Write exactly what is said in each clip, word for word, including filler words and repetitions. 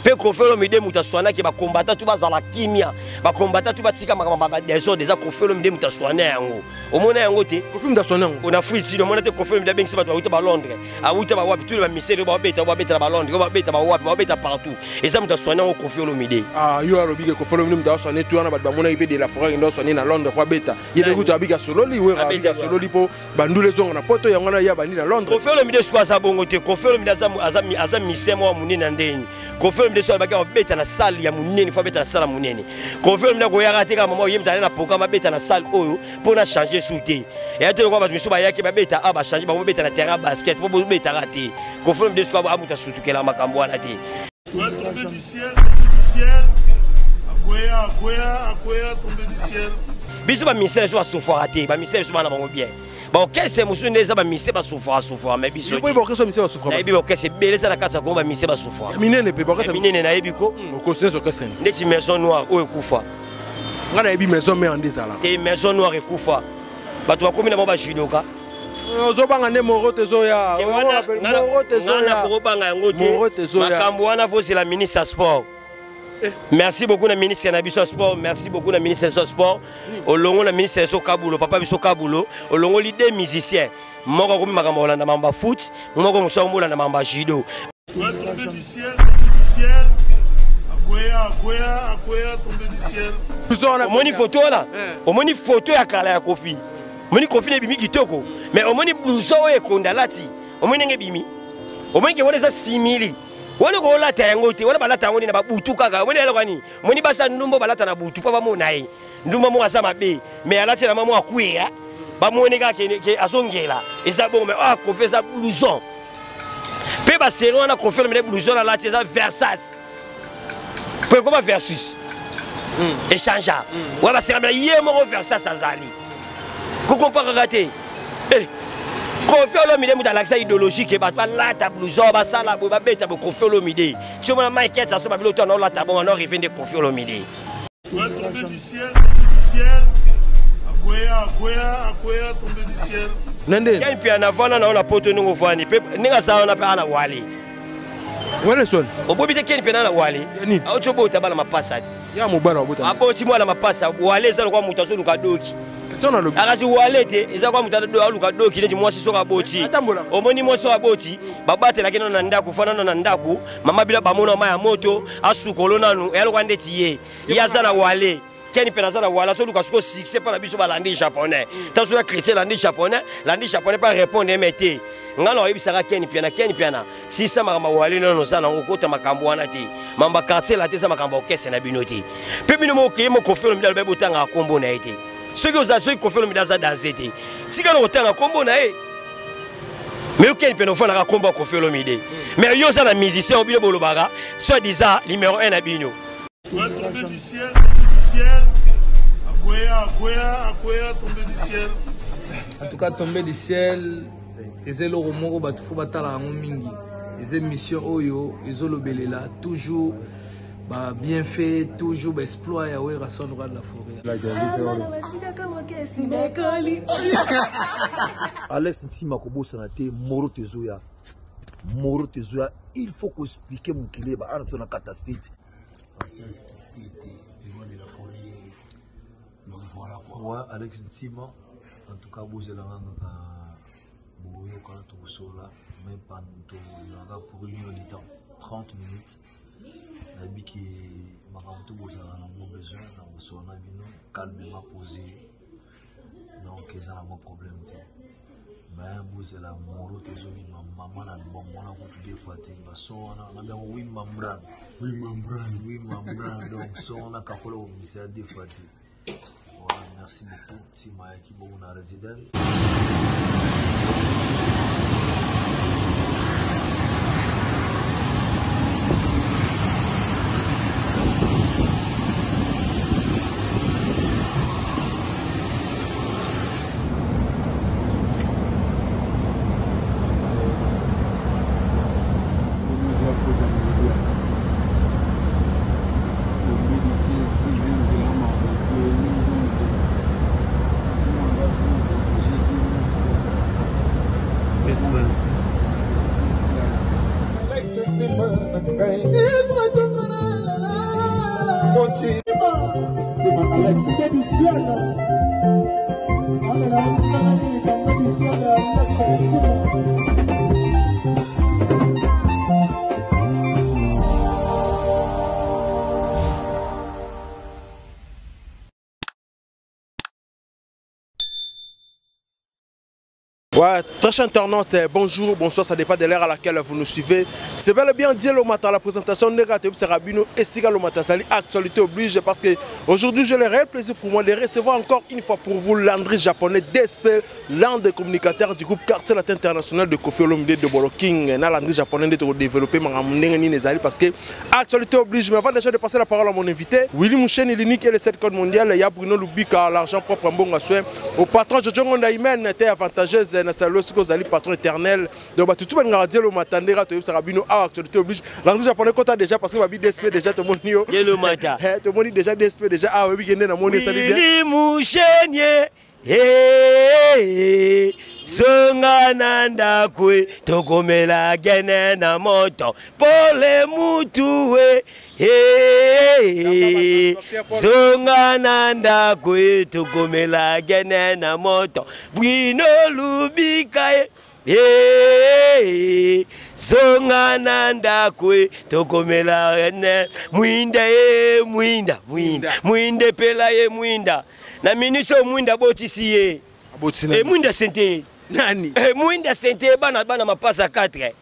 Pe Kofi Olomide mutaswana ki ba combattant tu bazala kimia ba combattant tu batika makamba ba désordre déjà Kofi Olomide mutaswana yango omona yango te Kofi mutaswana yango on a fui ici omona te Kofi Olomide bengisa ba to ba Londres a wuta ba wapi tous les misère ba beta ba beta ba Londres ba beta ba wapi ba beta partout et ça mutaswana yango Kofi Olomide ah yo alobi ke Kofi Olomide mutaswana tu wana ba ba mona ipe de la forêt ndo swana na Londres kwa beta yebe kuta abika sololi we abika sololi po bandule zongo na poto yango na ya bandi na Londres Kofi Olomide swa za bongo te Kofi Olomide aza azami azami misemo wa munene ndeni Kofi Olomide swa ba beta na salle ya munene fa beta na salle munene Kofi Olomide ko yaka te ka mama yemta na programme beta na salle oyo pour na changer souté et ate ko ba miso ba yaki ba beta a ba changer ba beta na terrain basket pour beta raté Kofi Olomide swa ba amuta sutukela makambo wana te va tomber du ciel du ciel akoya akoya akoya tomber du ciel biso ba misère so ba souffra te ba misère so ba na bango bien bon qu'est-ce que monsieur neza ba misère ba souffra souffra mais biso ko bo keso misère ba souffra na biso qu'est-ce beleza na kata ko ba misère ba souffra minene pe bo keso minene na yebiko ko senso keso ndeti maison noire o ekufa ngana yebi maison mais en désala te maison noire ekufa bato ba komi na ba jidoka ozobanga ne moro tezoya moro tezoya na banga yango te makambo wana fo c'est la ministre sport. Merci beaucoup na ministre na biso sport, merci beaucoup na ministre de sport. Olongo na ministre so Kabulo, papa biso Kabulo, olongo li deux musiciens. Moko ko makambo na mamba foot, moko musa mbola na mamba judo. Va tomber du ciel, du ciel. Akoya akoya akoya tomber du ciel. Omoni photo là. Omoni photo ya kala ya Kofi. Omoni Kofi ne bimi kitoko, mais omoni blouson e kondalati. Omoni nge bimi. Omoni ke wona za six mille. Wala ko lata yango te wala balata yango na babutu kaka wala yalo kani moni basa ndumbo balata na butu pa bamona ye ndumba mo asa mabe mais alati na mamo akuya ba moni ka ke ke azongela eza bon mais ah ko feza blouson pe ba sero na ko faire le blouson la lati za Versace pe comment versus échange wala ba sero ye mo Versace azali ko compare raté eh Kofi Olomide muta l'accès idéologique ba la ta blouson ba sala ba beta ba Kofi Olomide si on a Michael ça so ba biloto na la ta bon on revient de Kofi Olomide va tomber du ciel du ciel akoya akoya akoya tomber du ciel nende ken pia na vana na ona poto ningo vani pe ninga sa ona pe ana wali wala son obobi te ken pia na wali au chobo tabala mapasati ya mubara obota aboti mwana mapasa wale za kwa mutazo lukadoki Lobi. Akazi walete eza kwa mutado do aluka doki neti mwasi soka boti omoni mwasi wa boti babate lakini na ndaku fanana na ndaku mama bila bamona maya moto asukolo nanu yalo kwa ndeti ye yazana wale keni pena zana wala so luka suko succès pa na biso balandi japonais taso la chrétien landi japonais landi japonais pas répondre mete ngalo yebisaka keni pena keni pena si ça makamba wale nono sana ngokota makambo wana te mamba quartier la te za makamba okese na binoti pe bino mo ke mo Kofi Olomide ba botanga kombo na ete ceux qui ont ceux qui Kofi Olomide za danser te si kana otanga kombo na e mais aucun peut nous faire la combat Kofi Olomide mais yo ça la musicien obile bolobara soit disant numéro un na bino va tomber du ciel du ciel akoya akoya akoya tomber du ciel en tout cas tomber du ciel ezé lo moko batu fo batala ngo mingi ezé mission oyo ezolobelela toujours bah bien fait toujours bah exploit ya we rason droit de la forêt Alex Ntima kobosa na te moro tezoya moro tezoya il faut qu'on explique mon kilé ba ana tona catastrophe c'est devant de la forêt donc voilà quoi ouais Alex Ntima en tout cas boze la ngaka boyo kana to sola même pas to la pour une heure de temps trente minutes qui m'a rendu aux besoin dans son avis calmement posé donc ils ont un problème mais vous êtes la moro tezoni maman na bon mona ko tu fois te ba so na na oui membran oui membran oui membran donc so na kakolo monsieur des fois te voilà merci beaucoup si ma équipe bon na résidence Ouais, très chers internautes, bonjour, bonsoir, ça dépend de l'heure à laquelle vous nous suivez. C'est bel et bien dit le matin, la présentation négative, c'est Rabino et Siga le matin, c'est l'actualité oblige parce que aujourd'hui j'ai le réel plaisir pour moi de recevoir encore une fois pour vous Landry japonais D S P, l'un des communicateurs du groupe Quartier Latin International de Kofi Olomide de Bolo King. Landry japonais de développer parce que actualité oblige. Mais avant déjà de passer la parole à mon invité, Willy Mouchen, l'unique et le sept code mondial, il y a Bruno Lubika, l'argent propre en bon soin. Au patron Jojo Ngondaïmen était avantageuse. C'est le patron éternel. Donc, tout le monde le matin, actualité oblige. L'anglais japonais, quand déjà, parce que ma vie D S P déjà, tout le monde dit. Le matin. Tout le monde dit déjà D S P déjà. Ah oui, il y a un monde qui est bien. Willy Mouchen, eh, Songananda kwe, tokomela gene na moto, pole mutuwe, eh, Songananda kwe, tokomela gene na moto, Bruno Lubika, eh, Songananda kwe, tokomela gene, Mwinda, eh, Mwinda, Mwinda, Mwinda pela ye Mwinda. Na ministre Mwinda botisi ye. E Mwinda sente. Nani? E Mwinda sente bana bana mapasa quatre.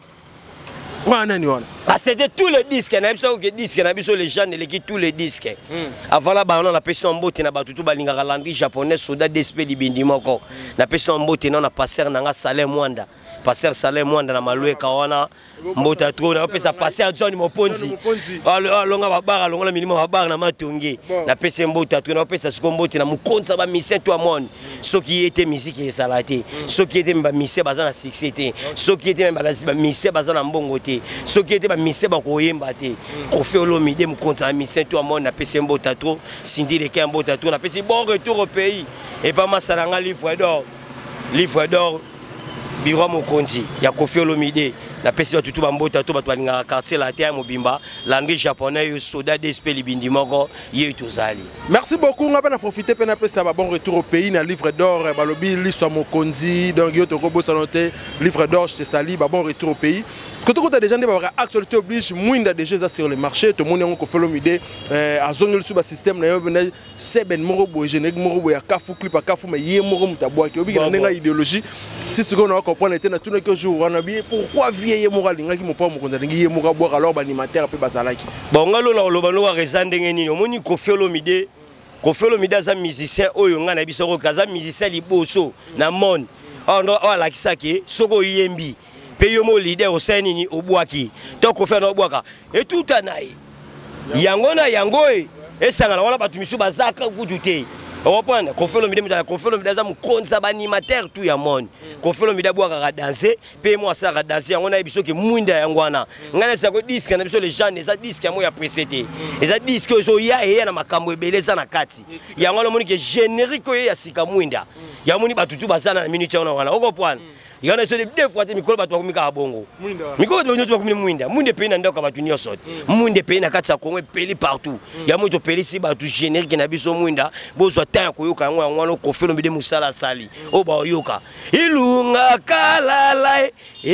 Wa nani wana? Ah, c'était tous les disques, na biso que disques, na biso les gens les tous les disques. Avant là ba on a passé en botte na batutu balingaka Landry japonais soda D S P libindi moko. Na passé en botte na passer na nga Salem Mwanda. Passer Salem Mwanda na malwe kawana mbota trop na pesa passer John Moponzi. Alonga babara alonga minimum babara na matongi. Na pesa mbota trop na pesa sikombote na mukonza ba mission to amon. Ce qui était musique et salate. Ce qui était ba mission bazana succès té. Ce qui était ba mission bazana mbongo té. Ce qui était ba mission ba koyemba té. Kofi Olomide mukonza na mission to amon na pesa mbota trop. Sindi le ka mbota trop na pesa bon retour au pays. Et pas masalanga livre d'or. Livre d'or. Biro Mokonzi, ya Kofi Olomide, na pesi ba tutu bambota to batwa nga quartier la terre mobimba, Landry japonais yo soda D S P libindi moko ye tozali. Merci beaucoup, on va profiter pour ça ba bon retour au pays na livre d'or balobi l'histoire Mokonzi, donc yo to kobo sanoté livre d'or je te sali ba bon retour au pays. Parce que tout le monde a actualité oblige, Mwinda déjà sur le marché, tout le monde a Kofi Olomide a zonné sur le système na yo bena c'est ben moro boy générique moro boy kafu clip a kafu mais yé moro mutabwa ki obi na nga idéologie. Si ce qu'on a compris était na tous les jours on a bien pourquoi vieille moro linga ki mo pa mo konza ngi yé moro boire alors ba animateur pe bazalaki. Bon ngalo na loba no reza ndenge nini omoni Kofi Olomide Kofi Olomide za musicien oyo nga na biso ko kaza musicien liboso na monde. On a la kisaki soko yembi. Pays mo leader au sein ni obwaki donc ko faire no obwaka et tout anaï yango na yango e sangana wala batu misu bazaka kudute on prendre Kofi Olomide mita Kofi Olomide za mukonza ba animateur tout ya monde Kofi Olomide bwaka ka danser pe moi ça ka danser yango na biso ke Mwinda yango wana ngana sa ko disque na biso les gens les disque ya mo ya précédé les disque so ya e na makambo ebeleza na kati yango na moni ke générique ya sika Mwinda ya moni batu tout bazana na minute wana wana on comprend. Il y a deux fois que Mikolo va te bongo. Mikolo va te Mwinda. Mwinda pays n'a pas de nyosot. Mwinda pays n'a qu'à Congo pays partout. Il y a beaucoup de pays ici batu générique na biso Mwinda. Bozo tanya koyoka ngo ngo Kofi Olomide musala sali. O ba yoka. Ilunga kalala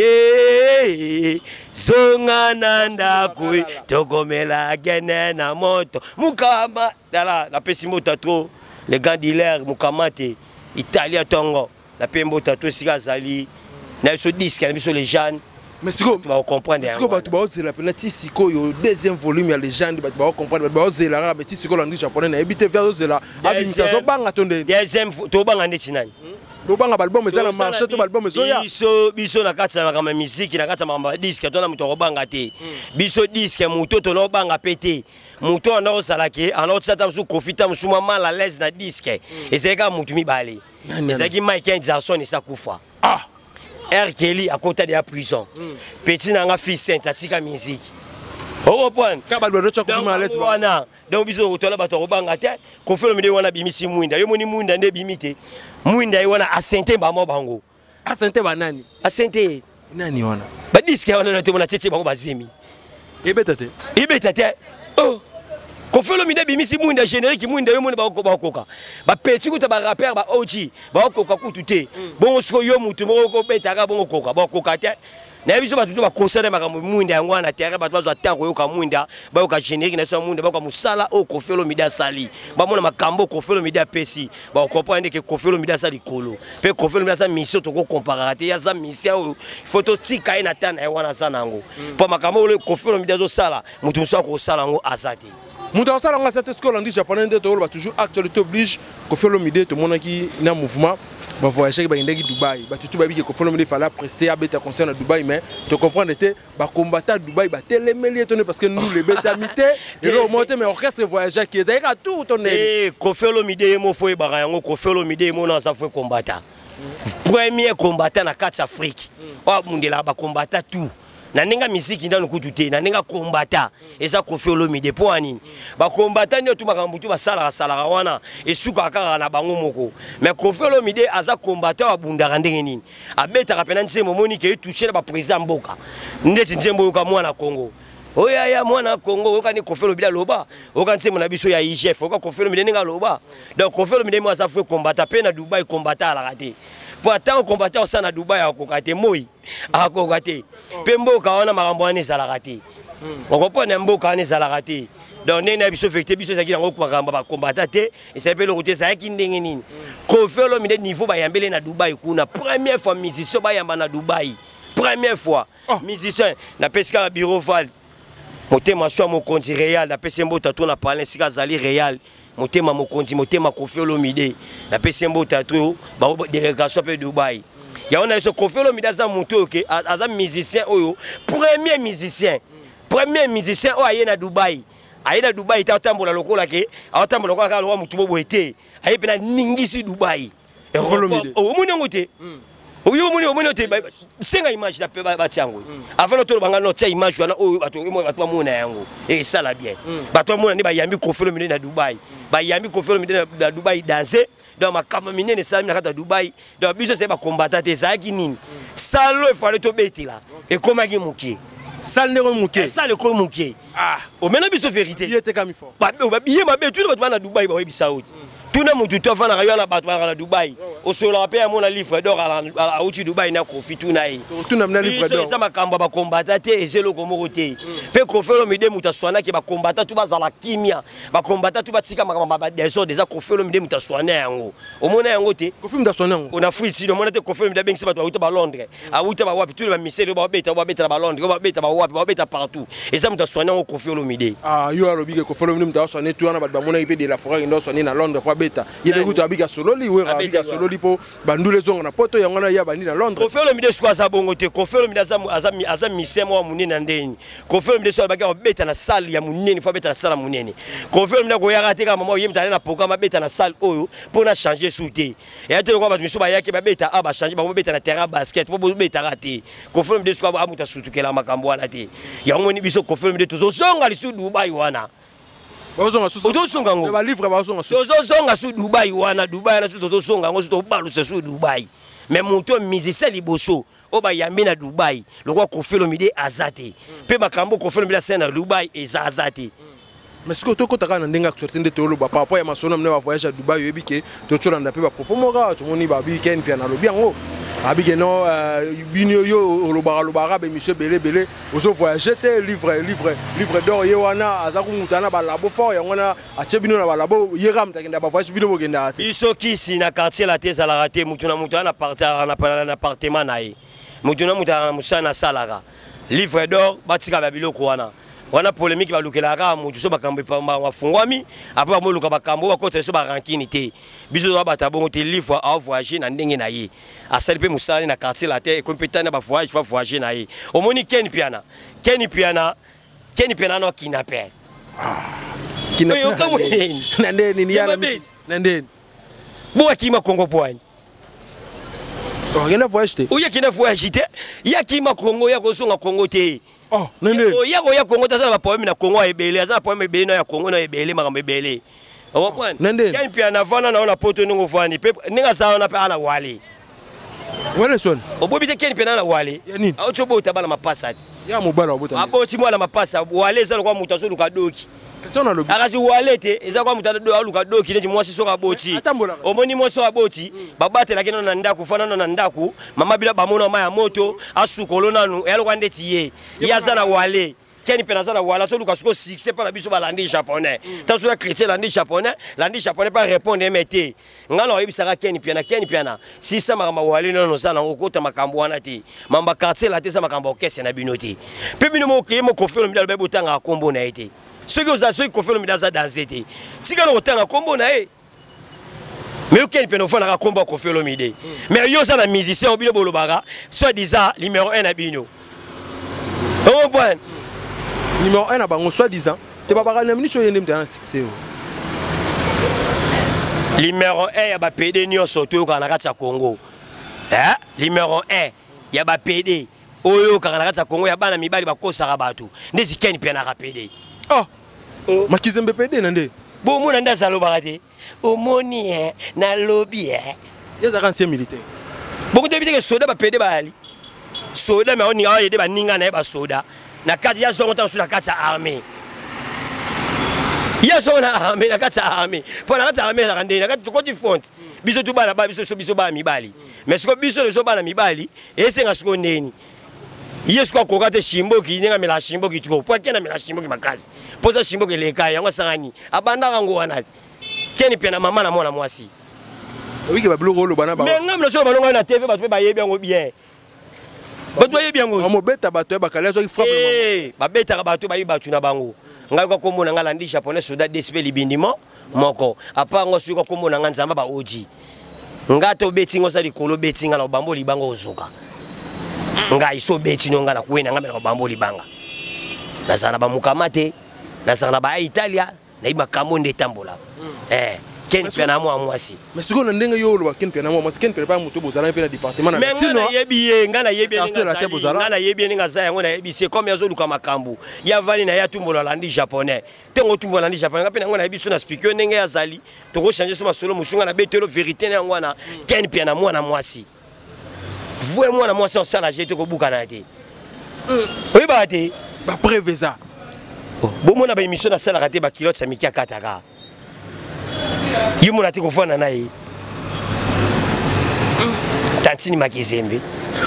eh zonga nanda kwe togomela gene na moto. Mukama dala la pesimo tatro les gars dealers mukamate Italia tongo. La pembo tatou sika zali na so disque na biso les jeunes mais siko tu vas comprendre siko ba tu ba ozela penati siko yo deuxième volume ya légende ba tu vas comprendre ba ozela ra beti siko Landry japonais na ebité vers ozela abimisa so banga tonde deuxième to banga ndeti nani to banga album ezala marché to album ezo ya biso biso na kati na kama musique na kati na disque to na muto ko banga te biso disque muto to no banga pété muto na osalaki alors ça tam sou profita musuma mal à l'aise na disque et c'est comme mutu mi balé. C'est qui Michael Jackson et ça koufa. Ah. R. Kelly à côté de la prison. Petit nanga fils saint atika musique. Au point. Kabalo rocha ko à l'aise. Wana. Donc biso otola bato robanga te. Kofi Olomide wana bimisi Mwinda. Yo moni Mwinda nde bimite. Mwinda wana asente ba mo bango. Asente ba nani? Asente nani wana? Ba disque wana na te mona tete bango bazemi. Ebeta te. Ebeta te. Oh. Kofi Olomide bimisi mwinda générique mwinda yo mwinda bakoka ba petit kuta ba rapper ba oji ba koka kutu te bongo siko yo mutu moko ko betaka bongo koka ba koka te na biso batu ba concerne makambo mwinda yango na terre batu bazo atako yo ka mwinda ba yo ka générique na so mwinda ba ko musala o Kofi Olomide asali ba mona makambo Kofi Olomide apesi ba comprendre que Kofi Olomide asali kolo pe Kofi Olomide sa mission to ko comparer te ya sa mission photo tika ina tana e wana sanango po makambo le Kofi Olomide azo sala mutu muso ko sala ngo azati. Mutu asala nga cette école anglais japonais de to ba toujours actualité oblige Kofi Olomide to mona ki na mouvement ba voyager ba indeki Dubaï ba tutu ba bi que Kofi Olomide fallait prester à beta concert à Dubaï mais tu comprends était ba combattant Dubaï ba télémeli étonné parce que nous les beta mité et là monter mais orchestre voyager qui est à tout ton eh Kofi Olomide mo foi ba yango Kofi Olomide mo na sa foi combattant premier combattant na quatre Afrique wa mundela ba combattant tout na ninga misiki ndano kutute na ninga combattant eza Kofi Olomide po anini ba combattant nyo tu makambo tu ba sala sala wana esuka kaka na bango moko mais Kofi Olomide aza combattant wa bundaka ndenge nini abeta kapena nsembo moni ke toucher ba président mboka ndeti nsembo ka mwana Congo oya ya mwana Congo okani Kofi Olomide loba okani nsembo na biso ya I G F oka Kofi Olomide ninga loba donc Kofi Olomide mo aza fait combattant pe na Dubaï combattant la raté pour attendre combattant au sana Dubaï à kokate moi à kokate pembo kaona makambo ani za la raté on comprend mboka ani za la raté donc nena biso fekte biso zaki ngo makambo ba combattant te et ça peut le côté ça ki ndenge nini Kofi Olomide niveau ba yambele na Dubaï kuna première fois musicien ba yamba na Dubaï première fois musicien na pesca bureau val motema so mo konti réel na pesembo tato na parler sika zali réel motema mo konti motema Kofi Olomide na pesembo tato ba délégation pe Dubaï ya on a ce Kofi Olomide za monto ke aza musicien oyo premier musicien premier musicien o aye na Dubaï aye na Dubaï ta tambola lokola ke a tambola lokola ka lo mutu bo ete aye pe na ningisi Dubaï Kofi Olomide o muni ngote oyo muni omoni ote senga image la pe ba tiango avant to banga no tia image wana oyo bato bato mona yango et ça la bien bato mona ni ba yambi Kofi Olomide na Dubaï ba yambi Kofi Olomide na Dubaï danser dans ma kama minene ça na kata Dubaï donc biso c'est ba combattant te ça ki nini salo il fallait to beti là et comment ki muki sale ne remuke ça le ko muki ah o mena biso vérité il était comme il faut ba ba biye ma be tout bato na Dubaï ba webisa out tout na mutu to fa na rayo na bato na Dubaï o so la pe amona livre d'or à à uti Dubaï na Kofi tout na yi tout na livre d'or ça makambo ba combattant te et zelo ko mokote pe Kofi Olomide mutaswana ke ba combattant tout ba zala kimia ba combattant tout ba tika makambo ba desordre déjà Kofi Olomide mutaswana yango o mona yango te Kofi mutaswana yango on a fui si le mona te Kofi Olomide bengisi bato ba uta ba Londres a uta ba wapi tout ba miseli ba beta ba beta ba Londres ba beta ba wapi ba beta partout et ça mutaswana yango Kofi Olomide ah yo alobi ke Kofi Olomide mutaswana tout na bato ba mona ipe de la forêt ndo swana na Londres kwa beta yebe abika sololi we abika sololi po bandule zonga na poto yango na ya bandi na Londres Kofi Olomide siko za bongo te Kofi Olomide aza aza aza misemo wa munene ndeni Kofi Olomide so baka beta na salle ya munene fo beta na salle munene Kofi Olomide ko yaka te ka mama yemta na programme beta na salle oyo pour na changer souté et ate ko ba miso ba yaki ba beta aba changer ba beta na terrain basket po beta raté Kofi Olomide siko amuta sutukela makambo wana te yango ni biso Kofi Olomide tozo zonga lisu Dubai wana bazonga susu bazonga ngo ba livre bazonga susu bazonga su Dubai wana Dubai na su tozonga ngo su to balu su Dubai mais monto musicien liboso o ba yambi na Dubaï lokwa Kofi Olomide azate pe makambo Kofi Olomide na Dubaï eza azate mais ce que tu as na ndenga sorti de tolo ba papa ya masona mne ba voyage à Dubaï yebi ke to tsola na pe ba popo mora to moni ba bi ken pia na lobi yango abi ke no binyo yo lo ba lo ba be monsieur belé belé ozo voyager te livre livre livre d'or ye wana azaku mutana ba labo fort yango na ache bino na ba labo ye ram ta kenda ba voyage bino bo kenda ati biso kisi na quartier la tesa la raté mutuna mutana partir na appartement na ye mutuna mutana musana salaka livre d'or batika ba biloko wana wana polémique ba lukela ka mutu so bakambo pa mafungwami après ba luka bakambo ba kota so ba rankini te biso ba bata bongo te livre à voyager na ndenge na ye a salpe musali na quartier la terre compétent ba voyage va voyager na ye omoni ken piana ken piana ken piana no kinape ah kinape na ndeni ni yana na ndeni bo akima Kongo poani o ngena voyage te o yakina voyage te yakima Kongo ya kozonga Kongo te oh nende o yako ya Kongo tazana ba problème na Kongo ebele azana problème ebele na ya Kongo na ebele makambo ebele o kwani ken pia na vana na ona poto ningo vani pe ninga sawa na pe ana wale wale son o bobi te ken pia na wale ya nini a ocho bota bala mapasati ya mobala obota aboti mwana mapasa wale za kwa mutazo luka doki question na lobi akasi wale te eza kwa mutazo do luka doki neti mwasi soka boti omoni moso aboti babate lakini na ndaku fana na ndaku mama bila bamona maya moto asukolo nanu yalo kwa ndeti ye yaza na wale Ken Penazana wala so luka suko succès par la biso ba landi japonais tant sur la chrétien landi japonais landi japonais pas répondre mete ngalo yebisaka Ken Piana Ken Piana si ça makamba wale no no sala ngokota makambo wana te mamba quartier la te sa makambo kese na binoti pe bino mo ke mo confirme midalo be botanga kombo na ete ceux qui ont ceux qui confirme midaza danser te tika no botanga kombo na e mais Ken Piana fona ka kombo confirme mide mais yo ça na musicien obilo bolobaka soit disant numéro un na bino au point numéro un à Bango, soi-disant, tu vas pas gagner un succès. Numéro un, il y a P D Nyo Soto Kanakata Congo. Hein? Numéro un, il y a P D. Oyo Kanakata Congo, il y a Bana Mibali Bako Sarabatu. N'est-ce qu'il y a une peine à rappeler? Oh, ma qui s'aime P D, Nande. Bon, mon anda salobarate. Au moni, na lobby, il y a un ancien militaire. Beaucoup de gens qui soda P D Bali. Soda, mais on y a des baninga na soda. Na kati ya zongo sur la kati armée. Ya zongo na armée na kati armée. Pour la kati armée na kati na kati ko di font. Biso tu bala ba biso so biso ba mibali. Mais ce que biso le so bala mibali, et c'est nga siko ndeni. Yes ko ko kate shimbo ki ninga mela shimbo ki tuko. Pour kena mela shimbo ki makazi. Poza shimbo ki leka yango sangani. Abanda kango wana. Keni pena mama na mwana mwasi. Oui que ba bloko lo bana ba. Mais ngam lo so balonga na T V ba tu ba yebi yango bien. Bato bien ngo. Mo beta bato ba kala zo ki frappe le eh, ba beta bato ba yiba tuna bango. Ngai ko komona ngala ndi japonais soda despe libindimo moko. Apa ngo suko komona nganzamba ba oji. Ngato beti ngo sa likolo beti ngala bambo libango ozuka. Ngai so beti no ngala kuena ngamela bambo libanga. Na sana ba mukamate, na sana ba Italia, na iba kamonde tambola. Eh Ken Piana mo amwasi. Mais ce qu'on a ndenge yo lo Ken Piana mo moi Ken Piana pas moto bozala pe na département na médecine. Mais ngana yebi ngana yebi ngana yebi ngana za ngona yebi c'est comme yazo luka makambu. Ya vali na ya tumbola landi japonais. Tengo tumbola landi japonais ngapena ngona yebi so na speaker ndenge ya zali. To ko changer so masolo musunga na betelo vérité na ngwana Ken Piana mo na mwasi. Vous moi na mwasi on sala jeté ko buka na te. Oui ba te ba préveza. Bo mo na ba émission na sala raté ba kilote sa mikia kataka. Yimuna tiko fona na yi Tantini Makizembe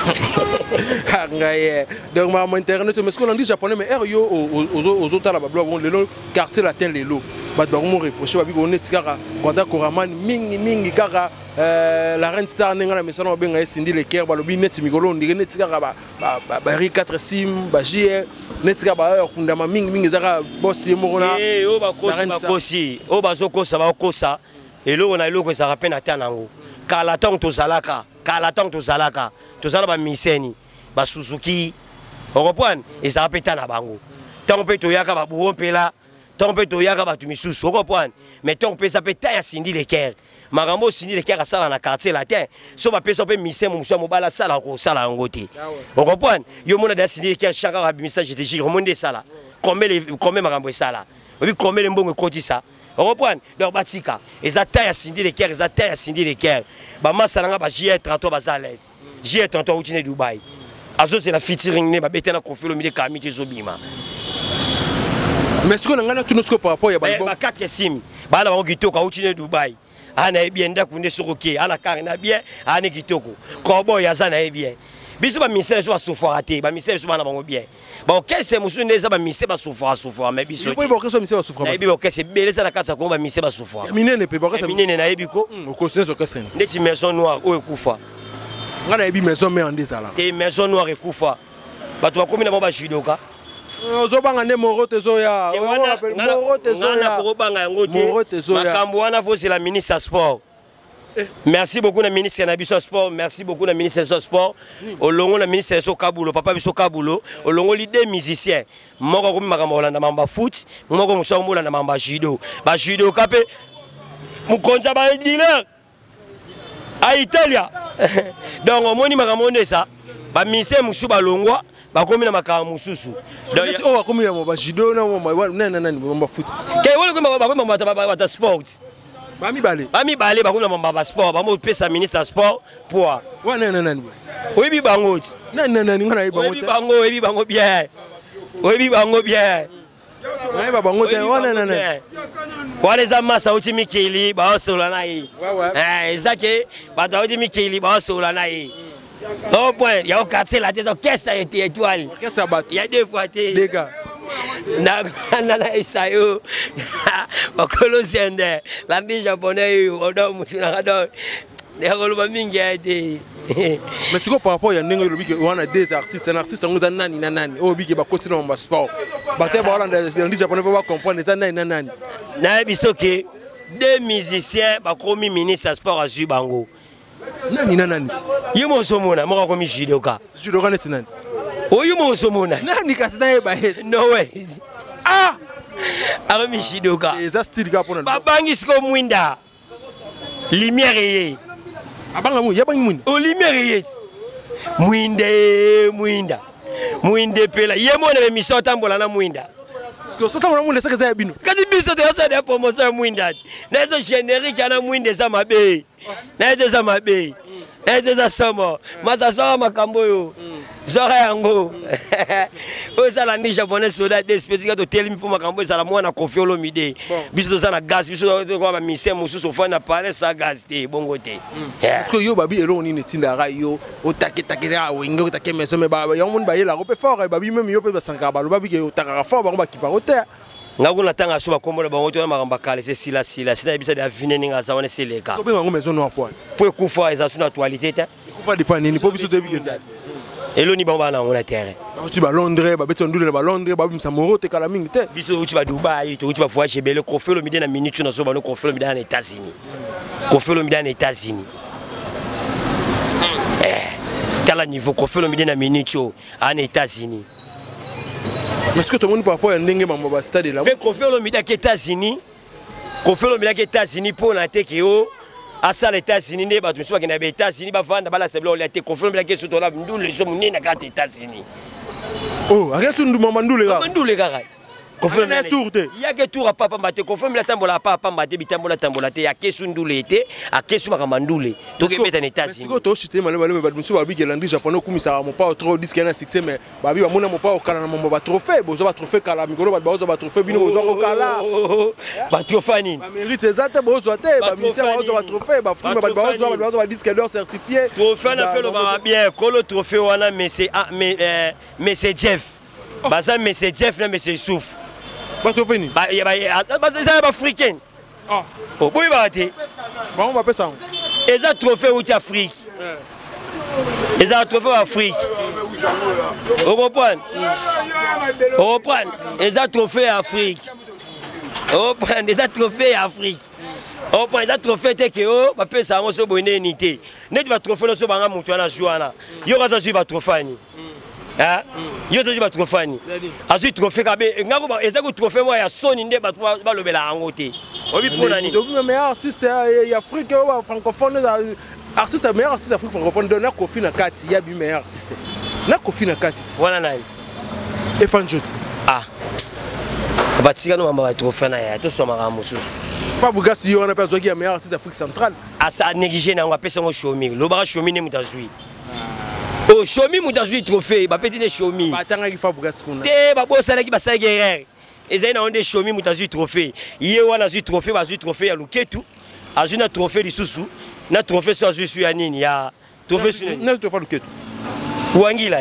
ngaye donc ma internet mais ce qu'on dit japonais mais er yo aux aux autres là bablo bon le quartier latin lelo ba ba mo reprocher ba bi ko netikaka konta koraman mingi mingi kaka la reine star ngala mesana benga esindi le cœur ba lobi neti mikolo ndike netikaka ba ba ri quatre sim ba jr netika ba kundama mingi mingi zaka boss mo na eh o ba kosi ba kosi o ba zo kosa ba kosa elo na elo ko sa rappel na tanango kala tong to zalaka kala tong to zalaka to zala ba miseni ba Suzuki on comprend et ça rappelle na bango tant pe to yaka ba buompela tant pe to yaka ba tu misusu on comprend mais tant pe ça peut ta sindi le cœur magambo sindi le cœur sala na quartier latin so ba pe so pe misem mo so mo bala sala ko sala ngote on comprend yo mona da sindi le cœur chaka ba message de jire monde sala combien combien magambo sala oui combien le mbongo koti ça on comprend donc batika et ça taille sindi le cœur ça taille sindi le cœur ba masala nga ba J R trente-trois ba à l'aise J R trente-trois utine Dubaï azo c'est la featuring ne ba betena confirmer mi de kamiti zobima mais ce qu'on a ngana tunosko par rapport ya ba ba quatre sim ba la ba gitoko utine Dubaï ana bien ndaku ne soroke ana karina bien ana gitoko ko bo ya zana bien biso ba misel so ba souffrate ba misel so ba na bango bien bon qu'est-ce musu neza ba misel ba souffra souffra mais biso ko bo qu'est-ce misel ba souffra ba biso qu'est-ce beleza la kata ko ba misel ba souffra minene pe bo qu'est-ce minene na ebiko ko senso qu'est-ce ndeti maison noire o ekufa ngana ebi maison mais en désala te maison noire ekufa bato bakomi na mo ba judoka ozobanga ne morote zoya morote zoya ngana ko banga yango te makambo wana fo c'est la ministre ya sport. Merci beaucoup le ministre de sport, merci beaucoup le ministre du sport. Au long le ministre de Kabulo, papa biso Kabulo, au long l'idée musicien. Moi comme makambo na mamba foot, moi comme ça mo na mamba judo. Ba judo kapé mu konza ba dealer à Italia. Donc au moni makambo ça, ba ministre musu ba longwa, ba komi na makambo mususu. Donc on va komi na ba judo na na na na mamba foot. Ke wole ko ba ba ba sport. Bami balé. Bami balé, bah on a mon baba sport, bah on peut sa ministre sport pour. Ouais non non non. oyebi bango nani nani nga na ye bango oyebi bango oyebi bango bien oyebi bango bien na ye bango te wana nani wana eza masa uti mikili baosola na ye eza ke bato auti mikili baosola na ye au point ya quartier la tête orchestre étoile il y a deux fois les gars na na isayo bakolo sende la ndi japonais yo odo mushina kado ne koloba mingi ate mais c'est quoi par rapport ya ndenge lobi ke wana des artistes un artiste ngoza nani na nani o biki ba continue en sport baté ba wana ndi japonais ba comprendre ça nani na nani na bisoke deux musiciens ba komi ministre sport azu bango nani na nani yimo somona moko komi judoka judoka neti nani oyimo somona nani kasi na ye ba he no way ah ami shidoka eza style ka pona babangi siko mwinda lumière ye abanga mu yabangi mwinda o lumière ye mwinde mwinda mwinde pela ye mona le mission tambola na mwinda siko sota mona mwinda saka za bino kasi biso te yosa de promotion ya mwinda na zo générique na mwinde za mabe na zo za mabe na zo za somo masa so makambo yo zora yango oza la ndi japonais soda des spécifiques to teli mfuma makambo za la mwana Koffi Olomide biso to za na gaz biso to kwa ba mission mususu fo na parler sa gaz te bongo te parce que yo babi elo ni netinda ra yo otake take ra wingo otake meso me ba yo mun ba yela ko pe fort babi même yo pe ba sanka ba lo babi ke otaka fort ba ko ba kipa hotel ngakuna tanga so ba kombola bango to na makamba kale c'est sila sila sina bisa de avine ninga za wana seleka ko pe bango maison noir point pour kufa eza suna actualité ta kufa dépend ni po biso te bi ke ça elo ni bango na ngona terrain tu ba Londres ba beto ndule ba Londres ba bimsa moro te kala mingi te biso uti ba Dubai to uti ba voyage bele Koffi Olomide na minute na so ba no Koffi Olomide na États-Unis Koffi Olomide na États-Unis eh tala niveau Koffi Olomide na minute en États-Unis mais est-ce que tout le monde par rapport à ndenge mambo ba stade là mais Koffi Olomide à États-Unis Koffi Olomide à États-Unis pour na te ke o asa les États-Unis ne ba tumiso ba kena ba États-Unis ba vanda ba la seblo la te Koffi Olomide ke so to la ndule so munene na kata États-Unis oh arrête ndou mama ndule ga ndule ga Koffi Olomide tour te ya ke tour papa mbate Koffi Olomide tambola papa mbate bitambola tambola te ya kesu ndule te a kesu makamba ndule to ke beta na États-Unis siko to chité malé malé ba muso ba bi ke landri japonais kumisa mo pa trop disque na succès mais ba bi ba mona mo pa o kala na mo ba trophée bozo ba trophée kala mikolo ba bozo ba trophée bino bozo ko kala ba trophée nini ba mérite exacte bozo te ba ministère ba bozo ba trophée ba fruit ba bozo ba bozo ba disque d'or certifié trophée na fait le ba bien kolo trophée wana mais c'est mais mais c'est Jeff baza mais c'est Jeff na mais c'est Souf ba trophée ni ba ya ba ba c'est ba africain ah oh boy ba te ba on va passer ça eza trophée ou Afrique eza trophée Afrique on comprend on comprend eza trophée Afrique on comprend eza trophée Afrique on comprend eza trophée te ke o ba pesa ngo so bonne unité net ba trophée so banga mutu na jouana yo ka zo ba trophée ni ah yo to ba trophée ni azu trophée ka be ngako ba eza ko trophée mo ya soni nde ba ba lobela ngo te obi pona ni donc meilleur artiste ya Afrique ou francophone artiste meilleur artiste afrique francophone donner Koffi na kati ya bi meilleur artiste na Koffi na kati wana nani Efanjoti ah batika no mama ba trophée na ya to so mara mususu Fabregas yo na personne qui est meilleur artiste Afrique centrale asa négliger na ngwa pesa ngo shomi lo ba shomi ne mutazui oh shomi mutazui trophée ba petit de shomi ba tanga ki Fabregas kuna te ba bosala ki ba sa guerre ezali na onde shomi mutazui trophée ye wana zui trophée ba zui trophée ya luketu azui na trophée lisusu na trophée so azui su ya nini ya trophée su na trophée luketu wangila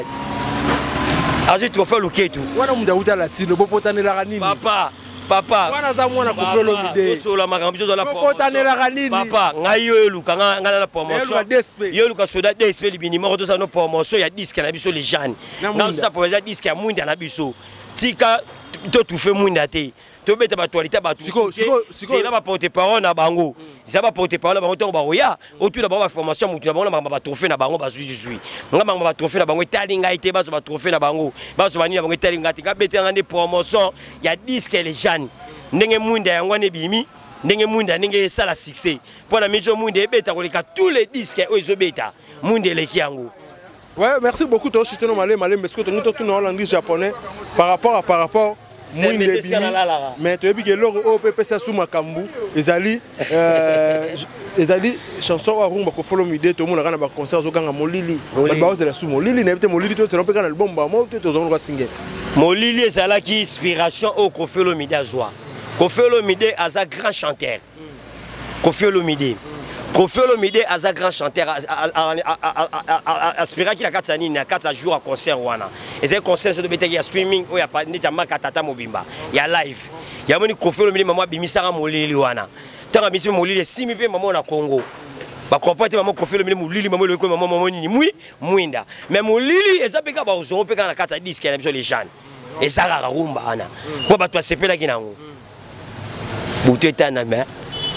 azui trophée luketu wana munda uta latino bopotanela nini papa papa wana za mwana Koffi Olomide sola makambo zo la bopotanela nini papa ngai yo eluka ngana na promotion yo eluka soda D S P libini moko to sa no promotion ya disque na biso les jeunes na ça pour ya disque ya mwinda na biso tika to tout fait mwinda te to beta ba toilette ba tout c'est là ba porter parole na bango ça ba porter parole bango to ba oya otu na ba formation mutu na bango na ba trophée na bango ba zui zui ngamba ba trophée na bango talinga ite ba so ba trophée na bango ba so ba ni na bango talinga tika beta ngande promotion ya disque les jeunes ndenge mwinda yango ne bimi ndenge mwinda ndenge sala succès pona mijo mwinda ebeta koleka tous les disques ozo beta mwinda leki yango. Ouais, merci beaucoup toi chité no malé malé mais ce que tu nous tout en langue japonais par rapport à par rapport mwinde bimi mais tu as vu que l'or au P P C sous makambu ezali euh ezali chanson à rumba ko follow mide to mona kana ba concert zo kanga molili ba ozela sous molili na bete molili to tselompe kana album ba mo to to zongo singe molili ezala ki inspiration au ko follow mide azwa ko follow mide aza grand chanteur ko follow mide Kofi Olomide aza grand chanteur aspira ki la kata nini na kata jour à concert wana ezali concert so de beteki ya streaming o ya pa ndeti maka tata mobimba ya live ya moni Kofi Olomide mama bimisaka molili wana tanga bisi molili simi pe mama na Congo ba kompote mama Kofi Olomide molili mama le ko mama mama nini mui mwinda mais molili ezapeka ba ozo peka na kata disque na biso les jeunes ezaka rumba ana po ba to sepela kinango buteta na mais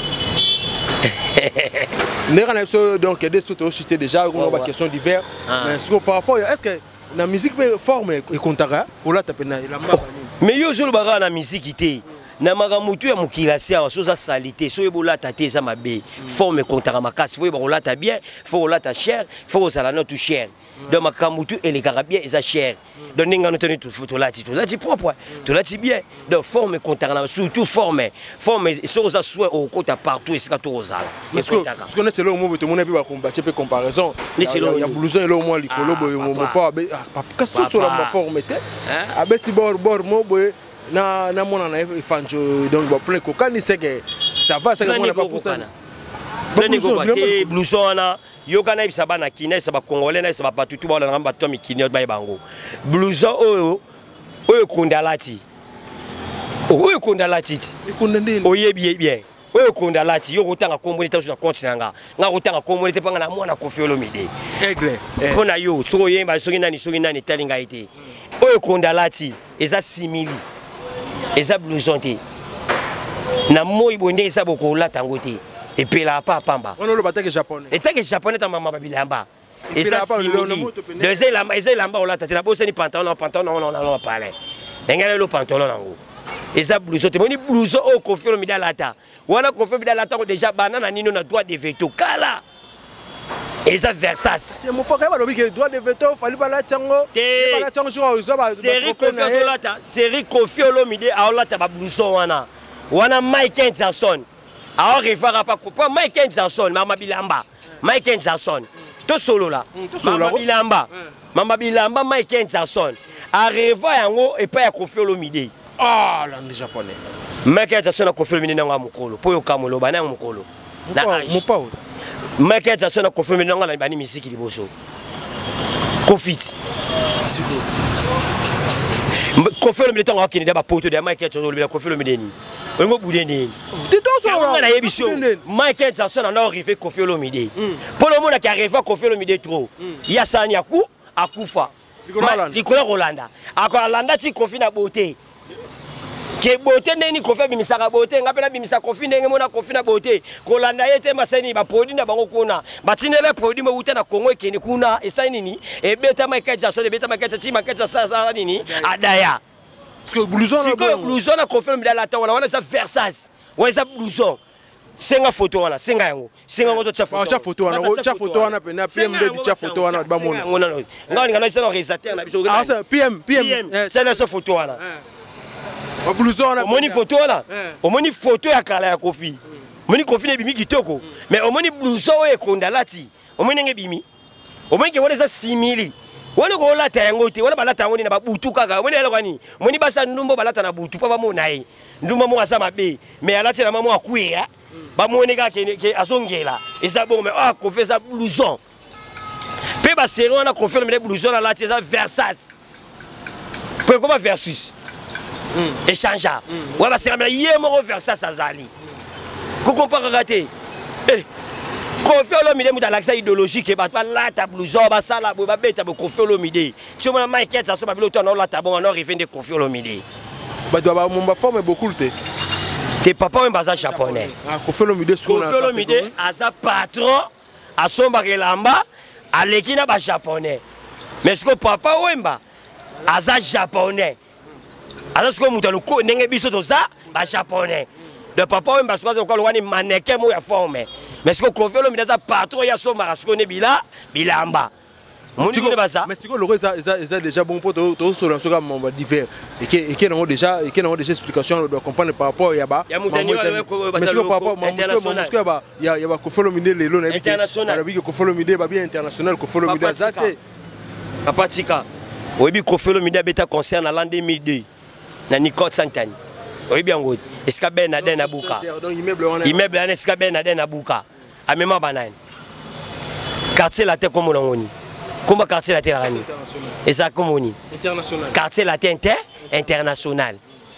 donc des choses aussi déjà on a une question divers mais par rapport est-ce que la musique peut forme et contara ou là taper na mais yo zo ba na musique ité na magamutu ya mukilasi awa soza salité so ebola taté za mabe forme contara makasi faut ebola ta bien faut ebola ta cher faut ça la note cher donc makamutu et les carabien ils a cher donc ninga notoni tout photo là tout là propre tout là bien donc forme contara surtout forme forme so ça soit au côté partout et c'est tout rosala est-ce que ce qu'on est c'est là au moment tout le monde peut pas combattre peu comparaison il y a blouson là au moins likolo boy mon pas qu'est-ce que sur la forme était abeti bor bor mo boy na na mona na fanjo donc ba plein coca ni c'est que ça va c'est que moi pas pour ça plein blouson là yo kana ibisa bana kina sa ba congolais na sa ba patutu ba na ngamba to mikini ba bango blouson oyo oyo kondalati oyo kondalati ikondendeni oyebi bien oyo kondalati yo kotanga kombo neta sur compte nanga nga kotanga kombo neta panga na mwana Kofi Olomide aigle pona yo so yemba so nani so nani talinga ite oyo kondalati eza simili eza blouson te na moi bonde eza boko lata ngote et puis là pas pamba on le batake japonais et tant que japonais ta maman babilamba et ça simili deux lamba eza lamba on lata te na bosse ni pantalon pantalon on on parler ngana le pantalon nango eza blouson te moni blouson o Kofi Olomide lata wana Kofi Olomide lata ko déjà banana nino na droit de veto kala eza Versace c'est mon papa ba lobi que droit de veto fali ba la tango ba la tango jour ozo ba série Kofi Olomide série Kofi Olomide a lata ba blouson wana wana Michael Jackson a refara pas quoi Michael Jackson mama bilamba Michael Jackson to solo là mama bilamba mama bilamba Michael Jackson a reva yango et pas ya Kofi Olomide ah là les japonais Michael Jackson a Kofi Olomide nga mukolo po yo kamolo bana mukolo na mon pas Michael Jackson a Kofi Olomide nga na bani misiki liboso Kofi Kofi Olomide tonga kini da ba poto de Michael Jackson Olomide Kofi Olomide ni ngo budeni tito so na yebiso Michael Jackson a arrivé Kofi Olomide pour le monde qui arrive Kofi Olomide trop ya sani aku akufa dikola Rolanda akwa Rolanda ti Kofi na beauté ke beauté neni Kofi bimisaka beauté ngapela bimisa Kofi ndenge mona Kofi na beauté Rolanda yete maseni ba produit na bango kuna batinele produit mo uta na Congo ekeni kuna esani nini e beta Michael Jackson e beta Michael Jackson Michael Jackson nini adaya parce que blouson là que blouson na Kofi Olomide la tawana wana ça Versace ouais ça blouson senga photo wana senga yango senga ngoto cha photo cha photo wana cha photo wana pe na P M baby cha photo wana ba mona ngani ngana c'est le réalisateur na biso ah c'est P M P M c'est la photo wana ba blouson wana omoni photo wana omoni photo ya kala ya Kofi omoni Kofi ne bimi kitoko mais omoni blouson oyo kondalati omoni nge bimi omoni ke wona za simili wala ko lata yango te wala balata yango ni na babutu kaka wala ele kwani moni basa ndumbo balata na butu pa ba mona ye ndumba mo asa mabe mais alati na mama akuya ba moni ka ke ke azongela eza bon mais ah Kofi za blouson pe ba série on a confirmé les blouson la lati za Versace pe comment versus échangeable wala série mais yé mo Versace azali ko compare raté eh Kofi Olomide muta l'accès idéologique ba toi là ta blouson ba sala ba beta ba Kofi Olomide tu vois Michael ça so ba biloto na la ta bon on a refait de Kofi Olomide ba doit ba mon forme beaucoup te tes papa un bazar japonais ah Kofi Olomide Kofi Olomide asa patron a somba kelamba alekina ba japonais mais ce que papa wemba asa japonais alors ce que muta le ko ndenge biso to ça ba japonais de papa wemba ce que ko lwani mannequin mo ya forme mais ce que Kofi Olomide asa patron ya somba ce que ne bila bilamba Mon niveau pas ça. Mais si le reste est déjà bon pour tout tout sur le sur mon divers et qui et qui ont déjà et qui ont déjà explication de comprendre par rapport à ba. Il y a Moutani mais sur par rapport international. Il y a il y a ko follow mide les lots international. Il y a ko follow mide ba bien international ko follow mide zate. Papatika. Oui, ko follow mide beta concerne l'an deux mille deux. Na Nicole Santani. Oui bien ngoti. Est-ce que ben na den na buka. Immeuble na est-ce que ben na den na buka. Amema banane. Quartier la terre comme on dit. Comment quartier la terre rani? Et ça comme on dit. International. Quartier la terre inter international.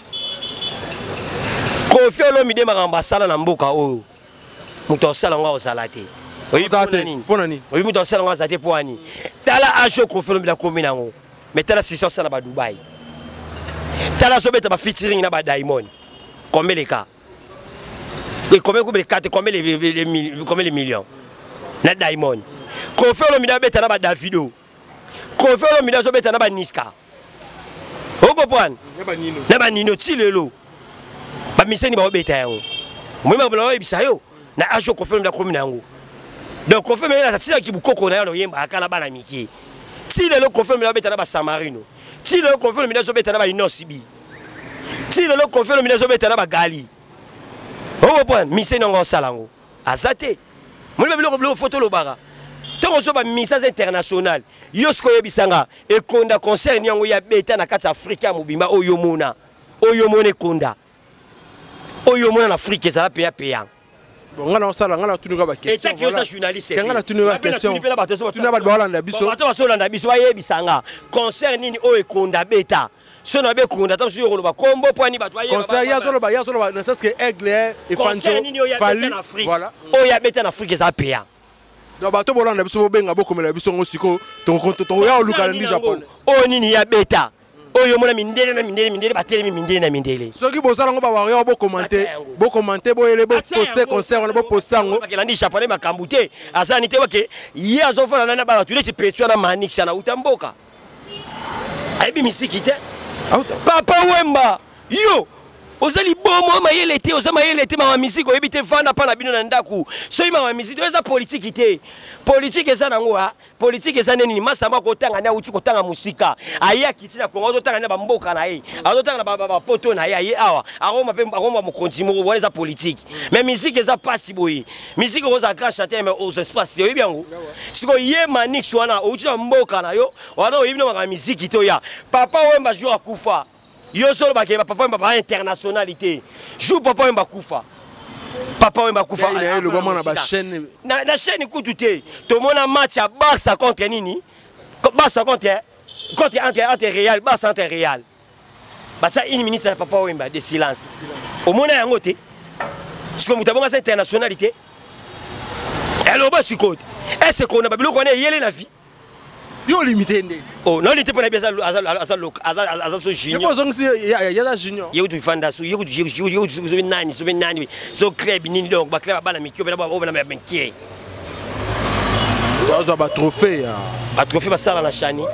Kofi Olomide marambasala na mboka oyo. Muto sala nga osalate. Oui ponani. Oui muto sala nga zate poani. Tala ajo Kofi Olomide komi nango. Mais tala six cents na ba Dubai. Tala sobeta ba featuring na ba Diamond. Combien les cas? Et combien combien les cartes, combien les combien les millions? Na Diamond. Kofi Olomide beta na ba Davido. Kofi Olomide so beta na ba Niska. Vous comprenez? Na ba Nino Tilelo. Ba miseni ba beta yango. Moi ba ba ebisa yo. Na ajo Kofi Olomide komi nango. Donc Kofi Olomide la tila ki bukoko na yo yemba akala bana miki. Tilelo Kofi Olomide beta na ba Samarino. Tilelo Kofi Olomide so beta na ba Inosibi. Tilelo Kofi Olomide so beta na ba Gali. Vous comprenez? Miseni ngo salango. Azate. Moi ba biloko biloko photo lo bara. Tant on ba message international. Yosko yebisanga e konda concert nyango ya beta na kati Afrika mobimba oyo mona. Oyo mona konda. Oyo mona na Afrique ça pa payant. Bon ngana osala ngana tunuka ba question. Et ça qui est journaliste. Ngana tunuka question. Tunuka ba Holanda biso. Bato ba Holanda biso ba yebisanga. Concert nini oyo konda beta. Sona be konda tam sur lo ba kombo poani bato ba yeba. Concert ya zolo ba ya zolo ba na saske aigle et fanjo. Fali. Voilà. Oyo beta na Afrique ça payant. Donc bato bolanda biso benga bokomela biso ngosiko ton compte ton ya olukala ndi japonais. O nini ya beta. Oyo mona mindele na mindele mindele batele mindele na mindele. Soki bozala ngo ba wario bo commenter, bo commenter bo ele bo poster concert on bo poster ngo. Bakela ndi japonais makambute. Azani te wake ye azofana na ba tu lesi petio na manix na utamboka. Aibi misiki te. Papa Wemba. Yo. Ozali bomo mayele te ozama mayele te ma musique oyebi te vanda pa na bino na ndaku so ma musique eza politique te politique eza nango ha politique eza neni masamba ko tanga na uti ko tanga musika aya kitina ko ngo tanga na ba mboka na ye azo tanga na ba ba poto na ye aye awa aroma pe aroma mo continue ko eza politique mais musique eza pasi boyi musique oza ka chanter mais aux espaces oyebi yango siko ye manix wana uti na mboka na yo wana oyebi na ma musique to ya Papa Wemba jour akufa. Yo solo ba papa Wemba ba internationalité. Jou Papa Wemba kufa. Papa Wemba kufa. Le moment na ba chaîne. Na na chaîne écoutez. To mona match à Barça contre nini? Barça contre contre entre entre Real, Barça entre Real. Ba ça une minute à Papa Wemba de silence. Au mona yango te. Parce que mutabonga sa internationalité. Elle oba sikote. Est-ce qu'on a ba biloko na yele na vie? Yo limité ndé. Oh non limité pour les biens azal azal azal azal so junior. Yo zongi si ya ya junior. Yo tu fanda su yo tu yo yo tu so nani so nani so club nini donc ba club ba na mikio ba ba na benkie. Yo ba trophée ya. Ba trophée ba sala na chani.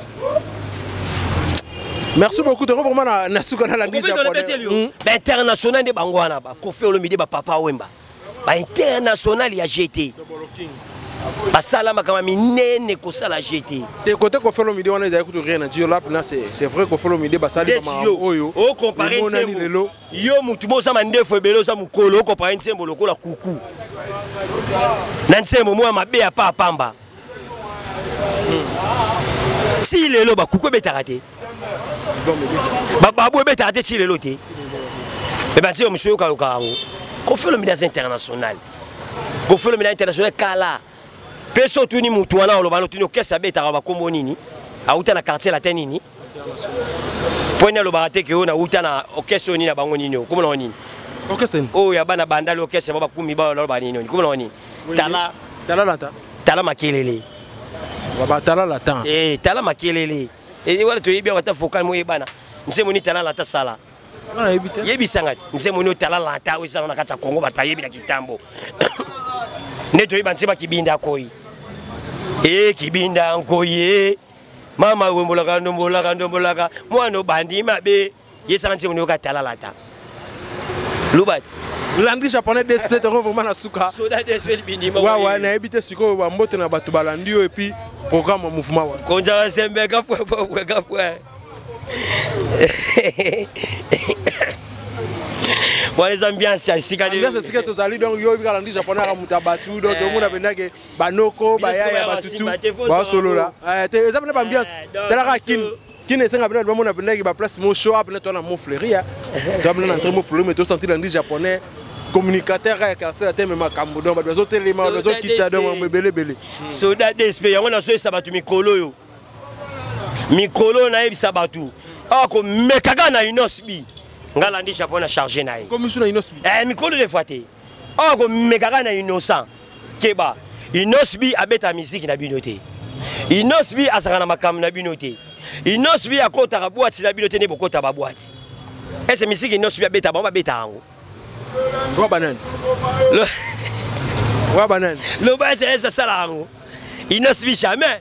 Merci beaucoup de vraiment na na suka na la ndi japonais. Ba international de bangwana ba Kofi Olomide ba Papa Wemba. Ba international ya G T. Basalama kama minene ko sala G T. Te côté Kofi Olomide on a écouté rien à dire là c'est c'est vrai Kofi Olomide basali kama oyo. O comparer nsembo. Yo mutu mo sama ndefo ebelo sa mukolo o comparer nsembo lokola kuku. Na nsembo mo mabe ya pa pamba. Si lelo ba kuku betaka te. Ba babu betaka te si lelo te. E ba nsembo mshoyo ka lokango. Kofi Olomide international. Kofi Olomide international kala. Peso tuni mutu wana olobano tuni okesa beta ba kombo nini auta na quartier la tenini pone lo barate ke ona uta na okesa nini na bango nini komo na nini okesa ni oh ya bana bandali okesa ba kumi ba lo ba nini komo na nini tala tala lata tala makelele ba tala lata eh tala makelele e wala to yebia wata vocal mo yebana nsemo ni tala lata sala ona yebita yebisanga nsemo ni tala lata wisa na kata Kongo ba yebi na kitambo neto yeba nsema kibinda koi eh kibinda nkoye mama wembolaka ndombolaka ndombolaka mwana bandi mabe yesa nsema ni okatala lata lubat Landry japonais d'esprit vraiment na suka. Soda d'esprit bindima. Ouais ouais, na habité siko ba mbote na batu balandi et puis programme mouvement wa. Konja sembe ka fwe fwe ka fwe. Moi les ambiances ici quand les ambiances c'est que tous ali donc yo bi Landry japonais ka muta batu donc tout monde a venu que banoko ba ya ya batutu. Ba solo là. Eh, te zamana ba ambiance. Tela ka kin. Qui ne sait pas bien mon abonné qui va place mon show après toi dans mon fleury hein tu vas entrer mon fleury mais tu sentir Landry japonais communicateur à quartier la thème ma cambo donc les autres éléments les autres titres donc me belé belé soda d'esprit on a so sabatu mikolo yo mikolo na yebi sabatu ako mekaka na inosbi nga Landry japonais chargé na ye comme sur na inosbi eh mikolo de fois te ako mekaka na innocent keba inosbi abeta musique na binoté inosbi asaka na makam na binoté inosbi akota ka boîte na binoté ne bokota ba boîte ese musique inosbi abeta ba beta ango wa banane le wa banane le ba c'est ça la ango inosbi jamais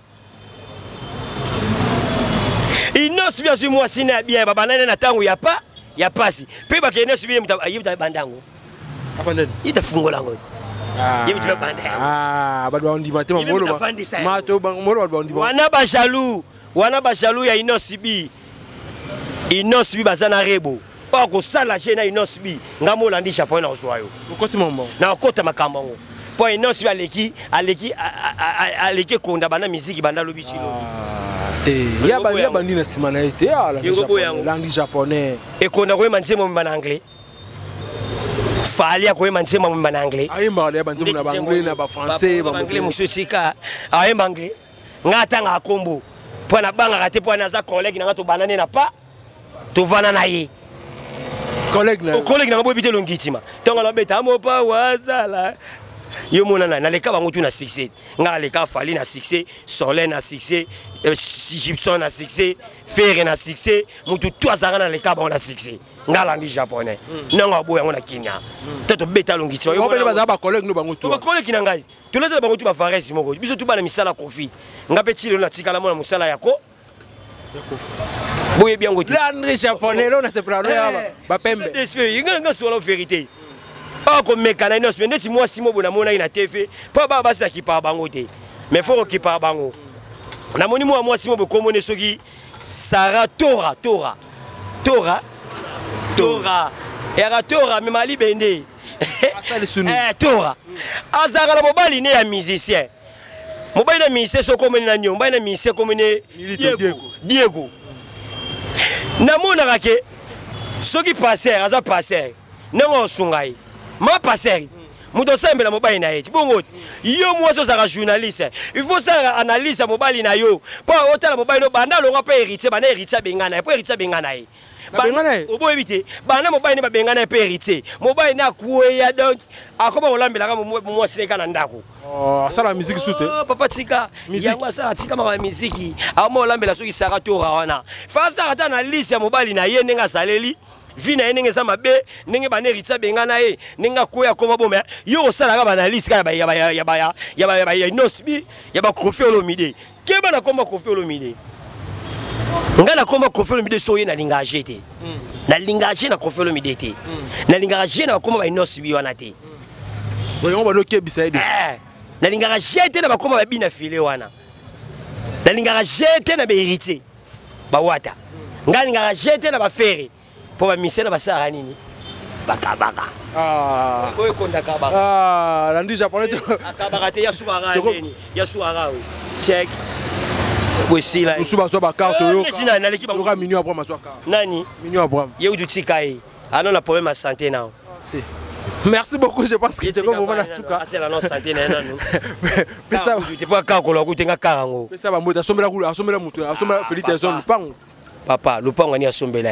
inosbi azu moi sina bien ba banane na tango ya pa ya pasi pe ba ke inosbi muta ayibuta bandango abanane ita fungola ngo yebi tu banda ah ba ba ndima te molo ba mato ba molo ba ndima wana ba jaloux wana ba jaloux ya inosbi inosbi bazana rebo oko sala chena inosbi ngamo Landry japonais na oswayo okoti mombo na okota makambo ngo po inosbi aleki aleki aleki konda bana musique banda lobi chilo eh ya ba ya bandi na simana ete ala Landry japonais e konda ko mansemo mbana anglais fali ko mansemo mbana anglais ayi mbala ya bandi na ba anglais na ba français ba anglais musika ayi anglais ngata nga kombo po na banga kate po na za collègue na ngato banane na pa to vana na ye collègue na collègue na bobité longitima tonga la beta mo pa wazala yo monana na leka bango tu na succès nga leka fali na succès Soleil na succès Gibson na succès Ferre na succès mutu tu azanga na leka bango na succès nga Landry japonais nanga boya ngona Kenya toto beta longitima yo bele baza ba collègue no bango tu ba collègue na ngai tu leta bango tu ba faresi moko biso tu bana misala Kofi nga petit le na tikala mona musala yako boye bien ngoti Landry japonais là on se prend là ba pembe d'esprit nga nga sur la vérité pas comme mécanique non mais si moi si mo bona mona ina T V pas ba basi ki pa bango te mais faut ki pa bango na moni moi moi si mo bokomone soki Sarah Tora Tora Tora Tora era Tora mais mali bende eh Tora azara la mobali ne ya musicien mobali na musicien so komone na nyo mobali na musicien komone Diego Diego na mona rake soki passer aza passer nango sungai ma passer muto sembela mobali na yeti bongo yo moi so sera journaliste il faut ça analyse mobali na yo pa otala mobali no banda longa pa héritier bana héritier bengana pa héritier bengana ye bengana obo éviter bana mobali ne ba bengana pa héritier mobali na kuya donc akoma olambela ka moi sineka na ndako oh ça la musique soute papa tika yango ça tika ma musique amo olambela soki Sarah Tora wana fa ça ata na liste ya mobali na ye ndenga saleli vina nenge za mabe nenge bana ritsa bengana ye nenga koya koma boma yo osala ka bana liste ka ya ba ya ba ya ba ya ba ya inosbi ya ba Kofi Olomide keba na koma Kofi Olomide ngana koma Kofi Olomide so ye na lingaje te na lingaje na Kofi Olomide te na lingaje na koma ba inosbi wana te boyo ba loke bisaide na lingaje te na ba koma ba bina file wana na lingaje te na ba héritier ba wata ngana lingaje te na ba Ferre pour ma mission ba sara nini bakabaka ah oyo konda kabaka ah Landry japonais akabaka te ya suara nini ya suara check aussi là usuba so ba carte yo ka na l'équipe ba minio après maso carte nani minio Abraham ye udu tikai ah non la problème à santé now merci beaucoup je pense que tu comme vraiment na suka c'est la non santé na nanu mais ça tu pas ka ko lo kutenga karango mais ça ba mota sombela kula sombela mutu sombela félicitations lupango papa lupango ni asombela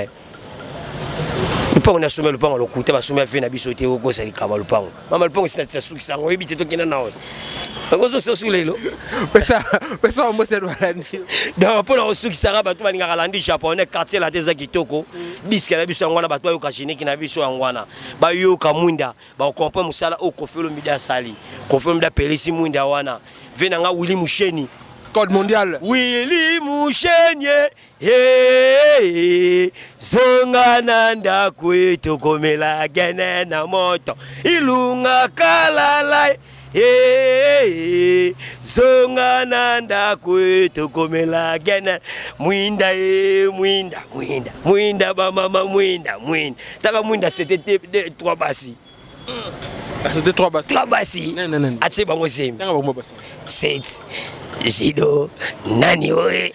lupango na somela lupango lokuta ba somela fe na biso te ko sali kama lupango mama lupango sina tsa suki sango ebite to kina nawo ngozo so sulelo pesa pesa mote do alani da pona osuki sara ba to ba ninga Landry japonais quartier la deza kitoko disque na biso ngwana ba to yo ka jiniki na biso ngwana ba yo ka munda ba comprendre musala o Kofi Olomide sali Kofi Olomide pelisi munda wana vena nga Willy Musheni Code mondial. Willy Mouchenye, eh, zonga nanda kwetu komela gene na moto, ilunga kalala, eh, zonga nanda kwetu komela gene, mwinda eh, mwinda, mwinda, mwinda ba mama mwinda, mwinda, taka mwinda c'était trois bassi. C'était trois bassi. Trois bassi. Non non non. Atse bango sem. Tanga bango bassi. Sept. Jido nani oe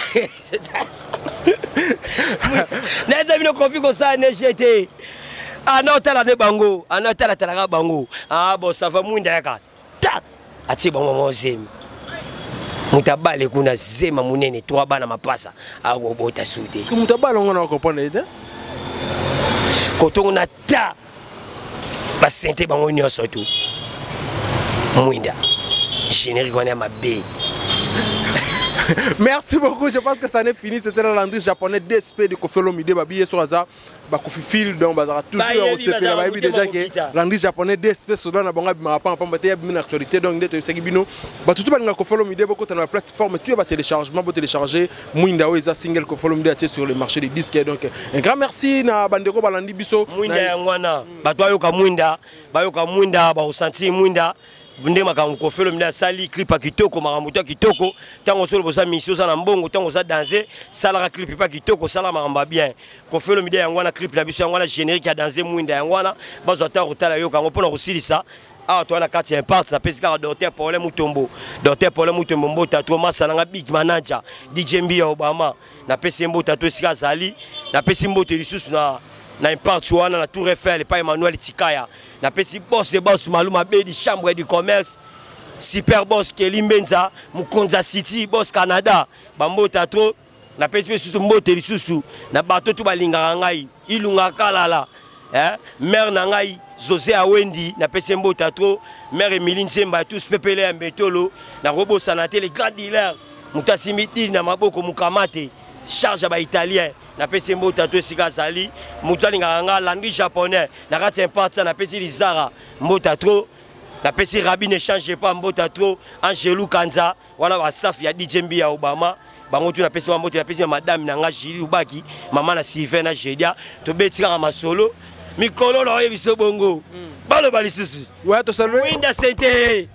neza bino kofi ko sa ne jete anotala ne bango anotala tala bango ah bon ça va mwinda yaka tak ati bango mozemi mutabale kuna zema munene trois bana mapasa ako bota sute parce que mutabale on a comprendre ete kotongo na ta ba sente bango nyonso tu mwinda générique on est ma bé. Merci beaucoup, je pense que ça n'est fini. C'était la landry japonais D S P de Koffi Olomide. Babi sur hasard, ba Koffi Fil donc bazara toujours au C P. Ba bi déjà que landry japonais D S P Soudan na bonga bima pa pa baté une actualité donc ndeto seki bino. Ba tout ba nga Koffi Olomide boko na plateforme tu ba téléchargement ba télécharger Mwinda Weza single Koffi Olomide sur le marché des disques donc un grand merci na bandeko balandi biso. Mwinda yangwana bato ayoka Mwinda, bayoka Mwinda ba ressentir Mwinda. Bunde makambo Koffi Olomide sali clip a kitoko makambo to kitoko tango solo bosa mission za na mbongo tango za danser sala clip pa kitoko sala makambo bien Koffi Olomide yangwana clip na biso yangwana générique ya danser Mwinda yangwana bazo ata rotala yo kango pona kosilisa ah toi na kati impact na pesika docteur Paul Mutombo docteur Paul Mutombo mbota to masala nga big manager D J Mbi ya Obama na pesi mbota to sika zali na pesi mbote lisusu na na impact wana na Tour Eiffel pas Emmanuel Tikaya na pesi boss de boss Maluma Bedi chambre du commerce super boss Kelly Mbenza Mukonza City boss Canada bambota to na pesi pesusu mbote lisusu na bato to balinga ngai ilunga kalala eh mère na ngai José Awendi na pesi mbota to mère Emilie Nsemba tous pepele ya Mbetolo na robo sanate les grands dealers mutasimiti na maboko mukamate charge ba italien na pesi mbota to sika zali mutali nganga landry japonais na kati impact na pesi lizara mbota to na pesi Rabi ne change pas mbota to Angelou Kanza wana ba staff ya D J Mbi ya Obama bango tu na pesi mbota na pesi madame na nga Jili Ubaki mama na Sylvain na Jedia to betika masolo mikolo na yebiso bongo balo balisusu ouais to saluer Mwinda sente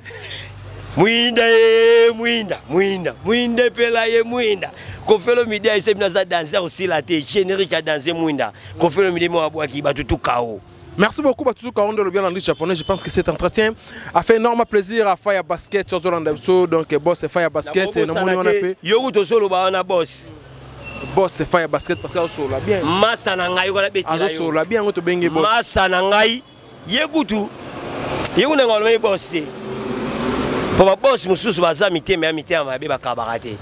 Mwinda Mwinda Mwinda Mwinda pela ye Mwinda Koffi Olomide essaie de danser aussi la tête générique à danser Mwinda Koffi Olomide mo abwaki batutu kao. Merci beaucoup Batutu Kaondo le bien landry japonais. Je pense que cet entretien a fait énormément plaisir à Fire Basket sur Zolandabso donc boss Fire Basket et non on a fait yo to solo ba na boss boss Fire Basket parce que solo bien massa na ngai wala betila yo solo bien to bengi boss massa na ngai yekutu yekuna ngolo boss pour ba boss mususu baza mitema ya mitema mabe bakabarate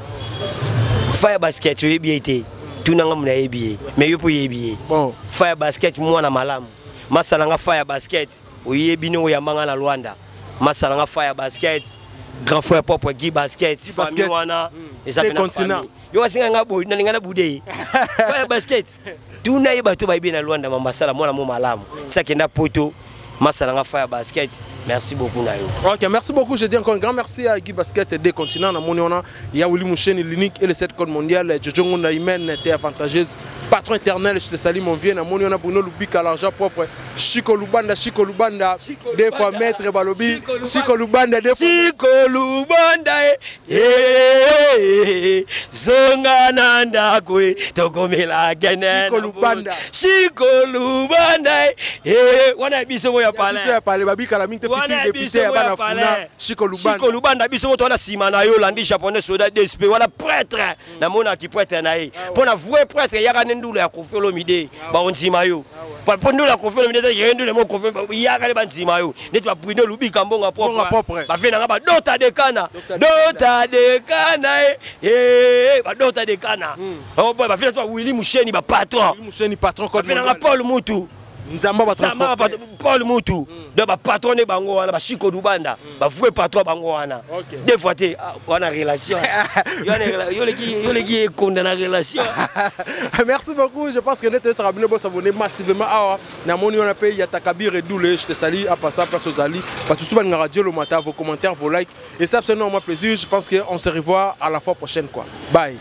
Fire Basket tu bien été tout nanga muna yebié mais yo po yebié bon Fire Basket mwana malamu masalanga Fire Basket oyebino ya manga na Luanda masalanga Fire Basket grand frère propre Guy Basket famille wana eza pena continent yo wasinga ngabo na ngana bude Fire Basket tout na yeba to bayibe na Luanda mama sala mwana mo malamu sakenda poto masalanga Fire Basket. Merci beaucoup Nayo. Ok, merci beaucoup. Je dis encore un grand merci à Guy Basket des continents. Il y a Willy Mouchen, l'unique et le sept code mondial. Jojo Ngounaïmen était avantageuse. Patron éternel, je te salue mon vieux. Namoni on a Bruno Lubika, l'argent propre. Chico Lubanda, Chico Lubanda. Des fois maître Balobi. Chico Lubanda, des fois. Chico Lubanda, eh, Zonga Nanda Kwe, Tokomela Genen. Chico Lubanda. Chico Lubanda, eh, wana biso ya pale. Biso ya pale, babi kalamine te fiti député ya bana funa. Chico Lubanda. Chico Lubanda biso moto wana sima na yo landry japonais soda D S P wala prêtre na mona ki prêtre na ye. Pona vrai prêtre yaka ndulu ya Koffi Olomide ba ontima yo. Pa ndulu ya Koffi Olomide ye ndulu mo Koffi yaka le bantima yo. Neto ba Bruno Lubika mbonga propre. Ba vena ba dota de kana. Dota de kana eh ba dota de kana. Oh boy ba vena so Willy Moucheni ba patron. Willy Moucheni patron code mondial. Ba vena Paul Mutu. Nzamba ba transport. Paul Moutou. Donc ba patron de bango wana ba Chiko Dubanda. Ba voué patron bango wana. Des fois té on a relation. Yo les qui yo les qui condamné la relation. Merci beaucoup. Je pense que n'était sera bien s'abonner massivement à na moni on a payé ya Takabir et Doulé. Je te salue à passer place aux Ali. Pas tout le radio le matin, vos commentaires, vos likes et ça c'est vraiment plaisir. Je pense qu'on se revoit à la fois prochaine quoi. Bye.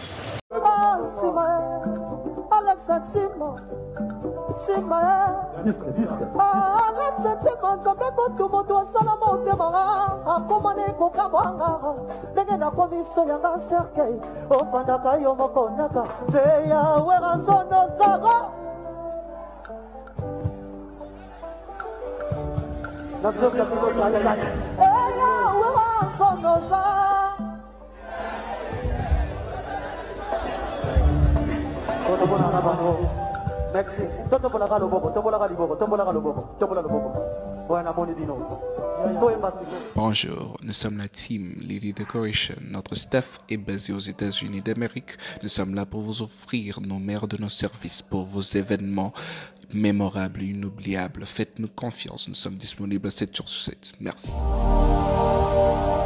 Merci. Bonjour, nous sommes la team Lily Decoration. Notre staff est basé aux États-Unis d'Amérique. Nous sommes là pour vous offrir nos meilleurs de nos services pour vos événements mémorables et inoubliables. Faites-nous confiance, nous sommes disponibles sept jours sur sept. Merci.